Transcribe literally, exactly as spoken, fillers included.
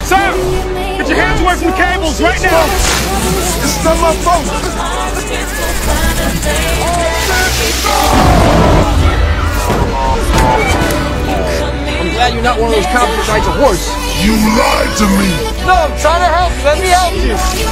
Sir! Get your hands away from the cables right now! This is not my fault! I'm glad you're not one of those cops that rides a horse. You lied to me! No, I'm trying to help you. Let me help you.